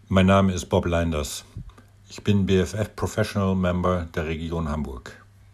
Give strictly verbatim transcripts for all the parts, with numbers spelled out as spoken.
Mein Name ist Bob Leinders. Ich bin B F F Professional Member der Region Hamburg.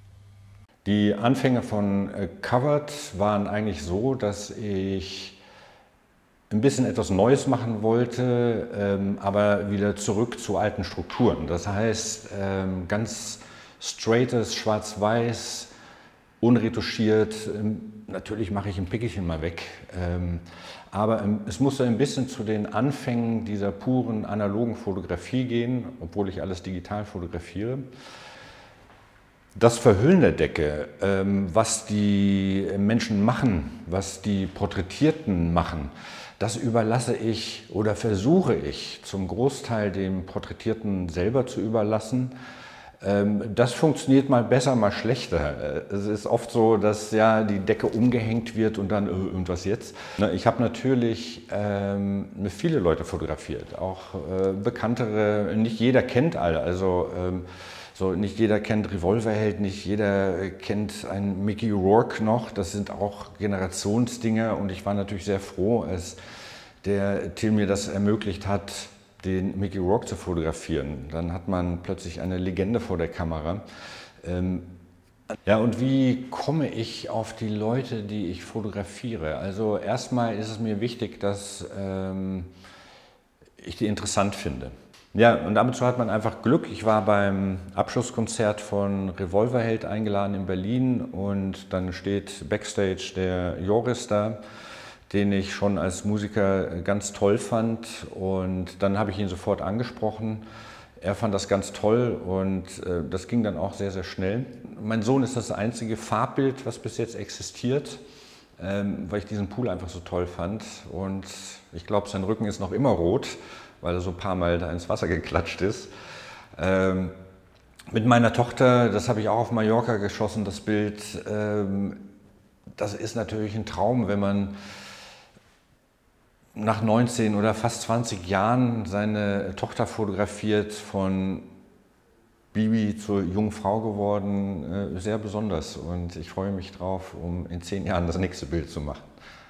Die Anfänge von Covered waren eigentlich so, dass ich ein bisschen etwas Neues machen wollte, ähm, aber wieder zurück zu alten Strukturen. Das heißt, ähm, ganz straightes, schwarz-weiß, unretuschiert. Ähm, natürlich mache ich ein Pickelchen mal weg, ähm, aber ähm, es musste ein bisschen zu den Anfängen dieser puren analogen Fotografie gehen, obwohl ich alles digital fotografiere. Das Verhüllen der Decke, ähm, was die Menschen machen, was die Porträtierten machen, das überlasse ich oder versuche ich zum Großteil dem Porträtierten selber zu überlassen. Ähm, das funktioniert mal besser, mal schlechter. Es ist oft so, dass ja die Decke umgehängt wird und dann, äh, und was jetzt? Ich habe natürlich ähm, viele Leute fotografiert, auch äh, bekanntere, nicht jeder kennt alle. Also, ähm, So, nicht jeder kennt Revolverheld, nicht jeder kennt einen Mickey Rourke noch. Das sind auch Generationsdinge und ich war natürlich sehr froh, als der Till mir das ermöglicht hat, den Mickey Rourke zu fotografieren. Dann hat man plötzlich eine Legende vor der Kamera. Ähm, ja, und wie komme ich auf die Leute, die ich fotografiere? Also erstmal ist es mir wichtig, dass ähm, ich die interessant finde. Ja, und ab und zu hat man einfach Glück. Ich war beim Abschlusskonzert von Revolverheld eingeladen in Berlin und dann steht Backstage der Joris da, den ich schon als Musiker ganz toll fand, und dann habe ich ihn sofort angesprochen. Er fand das ganz toll und äh, das ging dann auch sehr, sehr schnell. Mein Sohn ist das einzige Farbbild, was bis jetzt existiert, ähm, weil ich diesen Pool einfach so toll fand, und ich glaube, sein Rücken ist noch immer rot, weil er so ein paar Mal da ins Wasser geklatscht ist. Ähm, mit meiner Tochter, das habe ich auch auf Mallorca geschossen, das Bild, ähm, das ist natürlich ein Traum, wenn man nach neunzehn oder fast zwanzig Jahren seine Tochter fotografiert, von Bibi zur jungen Frau geworden, äh, sehr besonders. Und ich freue mich drauf, um in zehn Jahren das nächste Bild zu machen.